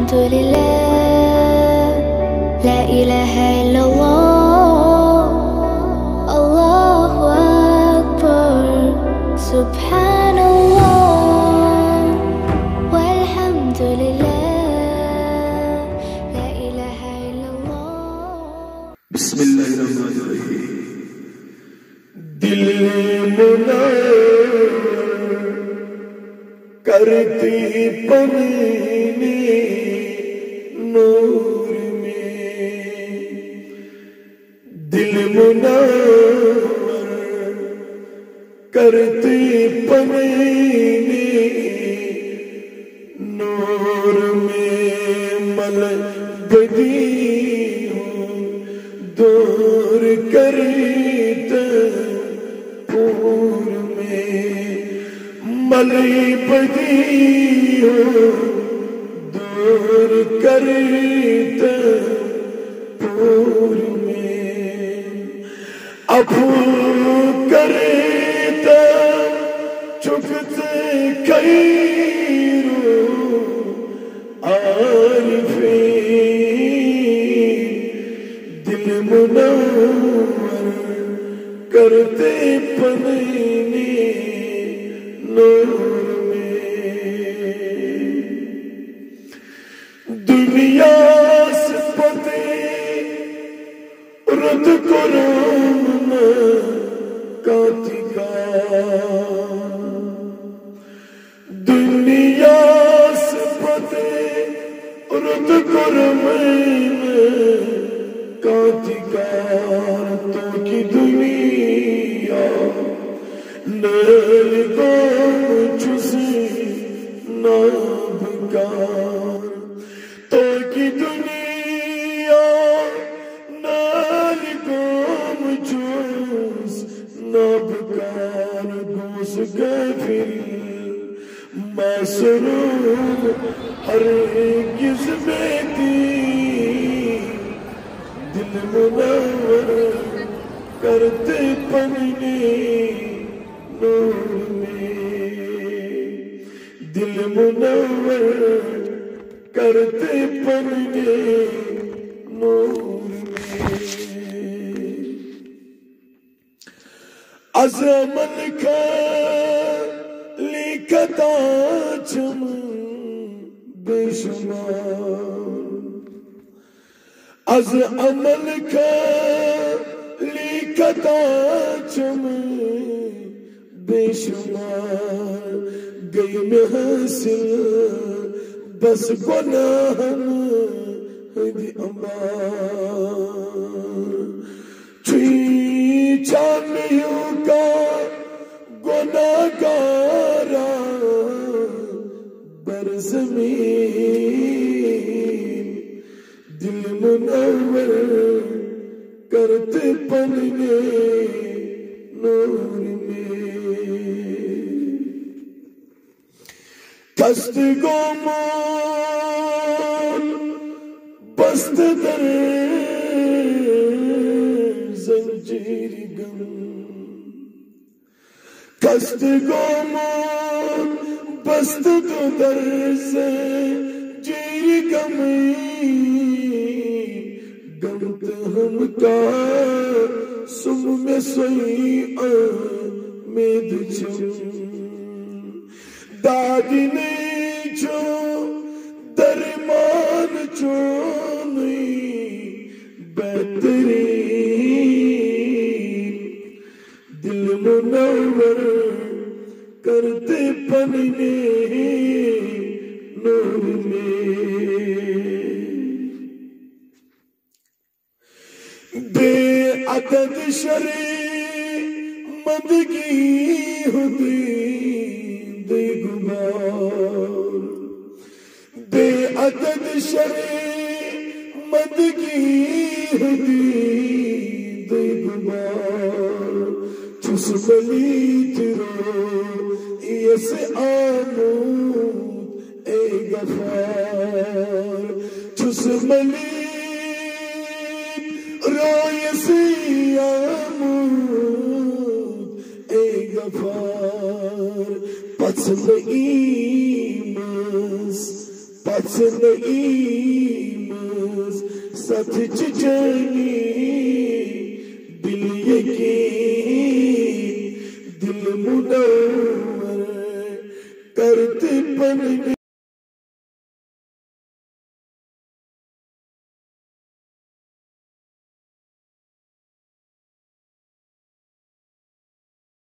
والحمد لله لا إله إلا الله الله أكبر سبحان الله والحمد لله لا إله إلا الله بسم الله الرحمن الرحيم دل منا کرتی پنی نور میں دل منور کرتی پنی نور میں مل بدی ہوں دور کریتا پور میں ملی بدی ہو دور کریتا پور میں ابو کریتا چکتے خیرو عارفین دل منور کرتے پنی نور میں دنیا سے پتے رد کرم کاتی کا دنیا سے پتے رد کرم کاتی کا تو کی دنیا نل گم چوسی نابکار تو کی دنیا نل گم چوس نابکار گوس گفل مسرور ہرگز میں دی دل منور کرتے پنی نور میں دل منور کرتے پنی نور میں از عمل کا لکھتا چم بے شمار از عمل کا لکھتا چم بے شمار گئی میں حاصل بس گناہن ہدی امار چھوئی چامیوں کا گناہ گارا برزمین دل منور کرتے پنی نور میں کست گومون بست در زنجیر گم کست گومون بست در زنجیر گم گمت ہم کا سم میں سوئی آمید چم دادی نہیں چھو درمان چونی بہترین دل منور کرتے پنی نور میں بے عدد شرع مندگی ہوتی بے گبار بے عدد شرع مندگی ہوتی بے گبار چس بلیت رو یس آمود اے غفار چس بلیت رو یس آمود اے غفار پس ایمس پس نعیمس ساتھ چجانی دل یقین دل منور کرتے پڑھنے